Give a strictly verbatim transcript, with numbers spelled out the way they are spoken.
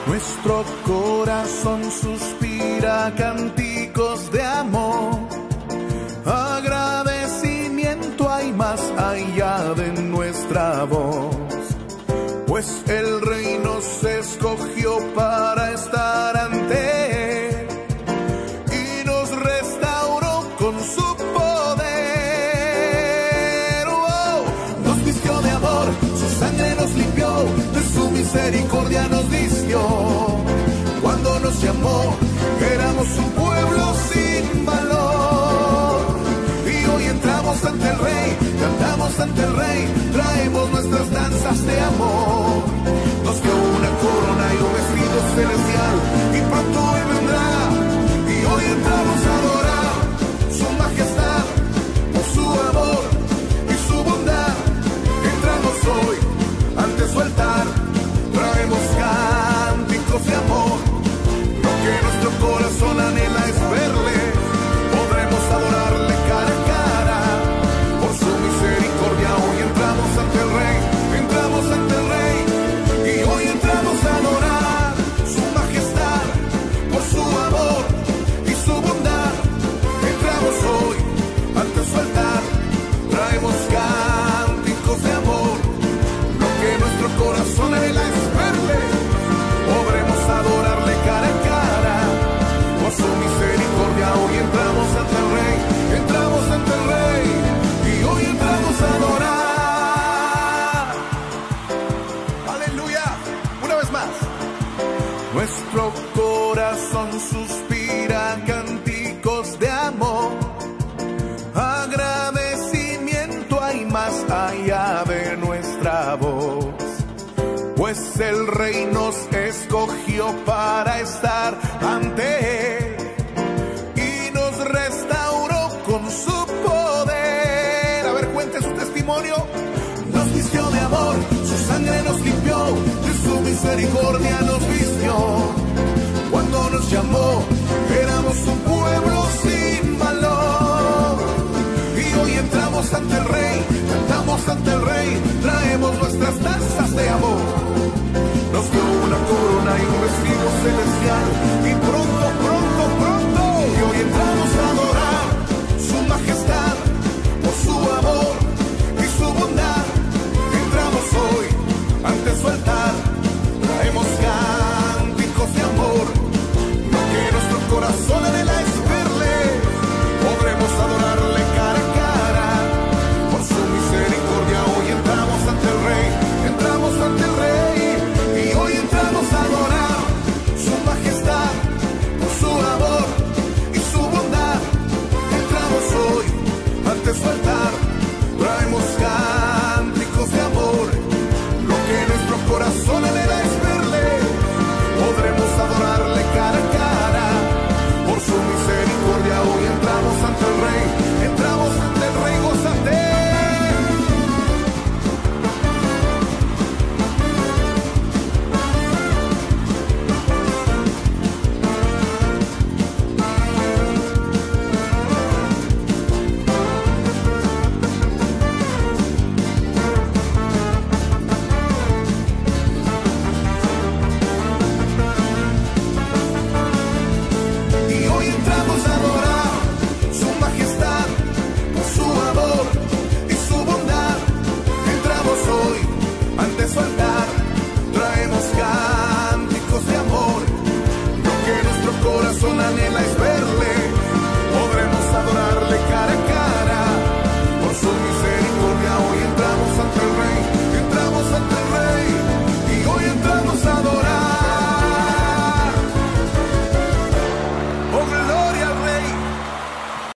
Nuestro corazón suspira cánticos de amor. Agradecimiento hay más allá de nuestra voz, pues el Rey nos escogió para estar ante Él y nos restauró con su poder. Oh, nos vistió de amor, su sangre nos limpió, de su misericordia nos vistió. Cuando nos llamó, éramos un pueblo sin valor. Y hoy entramos ante el Rey, cantamos ante el Rey, traemos nuestras danzas de amor. Nos dio una corona y un vestido celestial, y pronto Él vendrá. Y hoy entramos a adorar su majestad, por su amor y su bondad. Entramos hoy ante su altar, traemos cánticos de amor. Lo que nuestro corazón anhela es verle, podremos adorarle cara a cara. Por su misericordia hoy entramos ante el Rey, entramos ante el Rey. Y hoy entramos a adorar su majestad, por su amor y su bondad. Entramos hoy ante su altar, traemos cánticos de amor. Lo que nuestro corazón anhela es verle, podremos adorarle cara a cara. Por su misericordia hoy entramos ante el Rey, entramos ante el Rey. Y hoy entramos a adorar. Aleluya. Una vez más. Nuestro corazón suspira cánticos de amor. Agradecimiento hay más allá de nuestra voz, pues el Rey nos escogió para estar ante Él y nos restauró con su poder. A ver, cuente su testimonio. Nos vistió de amor, su sangre nos limpió, de su misericordia nos vistió. Cuando nos llamó, éramos un pueblo sin valor. Y hoy entramos ante el Rey, cantamos ante el Rey, traemos nuestras danzas de amor. Nos dio una corona y un vestido celestial, y pronto, pronto, pronto, y hoy entramos a adorar su majestad, por su amor y su bondad. Entramos hoy ante su altar, traemos cánticos de amor. Lo que nuestro corazón anhela es verle, podremos adorarle cara a cara. Por su misericordia hoy entramos ante el Rey, entramos ante el Rey. Y hoy entramos a adorar su majestad, por su amor y su bondad. Entramos hoy ante su altar, traemos cánticos de amor. Lo que nuestro corazón anhela es verle, podremos adorarle cara a cara. Por su misericordia hoy entramos ante el Rey, entramos ante el Rey, gózate. Anhela es verle, podremos adorarle cara a cara. Por su misericordia hoy entramos ante el Rey, entramos ante el Rey. Y hoy entramos a adorar